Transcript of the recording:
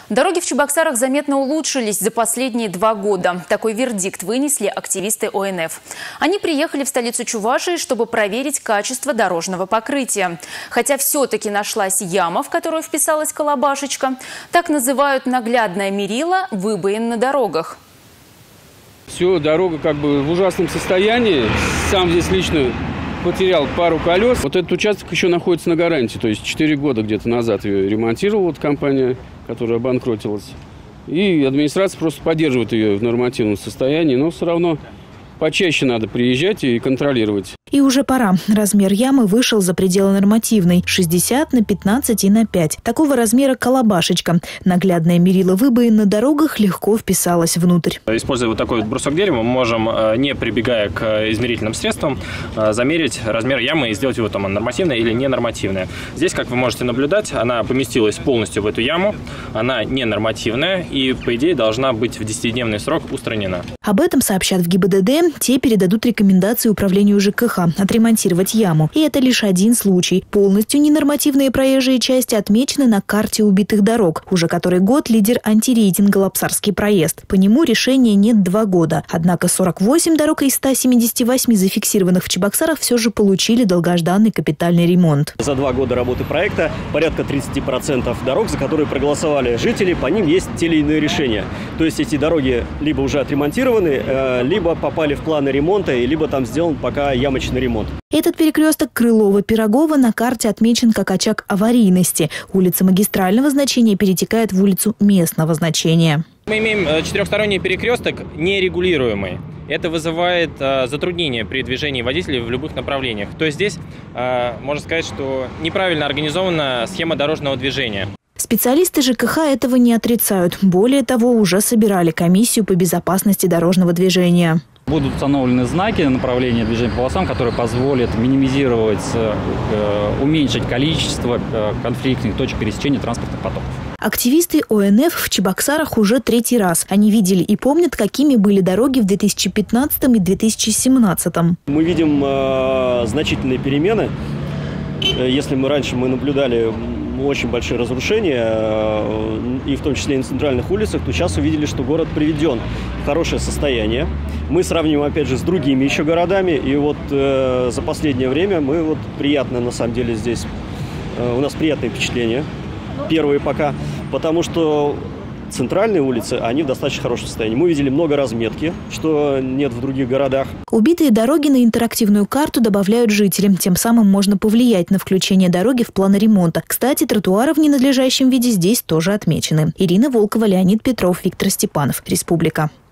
Дороги в Чебоксарах заметно улучшились за последние 2 года. Такой вердикт вынесли активисты ОНФ. Они приехали в столицу Чувашии, чтобы проверить качество дорожного покрытия. Хотя все-таки нашлась яма, в которую вписалась колобашечка. Так называют наглядное мерило выбоин на дорогах. Все, дорога как бы в ужасном состоянии. Сам здесь лично потерял пару колес. Вот этот участок еще находится на гарантии. То есть 4 года где-то назад ее ремонтировала вот компания, которая обанкротилась. И администрация просто поддерживает ее в нормативном состоянии. Но все равно почаще надо приезжать и контролировать. И уже пора. Размер ямы вышел за пределы нормативной – 60 на 15 и на 5. Такого размера колобашечка. Наглядное мерило выбоин на дорогах легко вписалось внутрь. Используя вот такой вот брусок дерева, мы можем, не прибегая к измерительным средствам, замерить размер ямы и сделать его там нормативное или ненормативное. Здесь, как вы можете наблюдать, она поместилась полностью в эту яму. Она ненормативная и, по идее, должна быть в 10-дневный срок устранена. Об этом сообщат в ГИБДД. Те передадут рекомендации управлению ЖКХ отремонтировать яму. И это лишь один случай. Полностью ненормативные проезжие части отмечены на карте убитых дорог. Уже который год лидер антирейтинга Лапсарский проезд. По нему решения нет 2 года. Однако 48 дорог из 178 зафиксированных в Чебоксарах все же получили долгожданный капитальный ремонт. За 2 года работы проекта порядка 30% дорог, за которые проголосовали жители, по ним есть те или иные решения. То есть эти дороги либо уже отремонтированы, либо попали в планы ремонта, либо там сделан пока ямочный ремонт. Этот перекресток Крылова-Пирогова на карте отмечен как очаг аварийности. Улица магистрального значения перетекает в улицу местного значения. Мы имеем 4-сторонний перекресток нерегулируемый. Это вызывает затруднения при движении водителей в любых направлениях. То есть здесь можно сказать, что неправильно организована схема дорожного движения. Специалисты ЖКХ этого не отрицают. Более того, уже собирали комиссию по безопасности дорожного движения. Будут установлены знаки направления движения по полосам, которые позволят минимизировать, уменьшить количество конфликтных точек пересечения транспортных потоков. Активисты ОНФ в Чебоксарах уже 3-й раз. Они видели и помнят, какими были дороги в 2015 и 2017. Мы видим значительные перемены. Если раньше мы наблюдали очень большие разрушения, и в том числе и на центральных улицах, то сейчас увидели, что город приведен в хорошее состояние. Мы сравним, опять же, с другими еще городами, и вот за последнее время мы приятно, на самом деле, здесь, у нас приятные впечатления, первые пока, потому что центральные улицы, они в достаточно хорошем состоянии. Мы видели много разметки, что нет в других городах. Убитые дороги на интерактивную карту добавляют жителям. Тем самым можно повлиять на включение дороги в планы ремонта. Кстати, тротуары в ненадлежащем виде здесь тоже отмечены. Ирина Волкова, Леонид Петров, Виктор Степанов. Республика.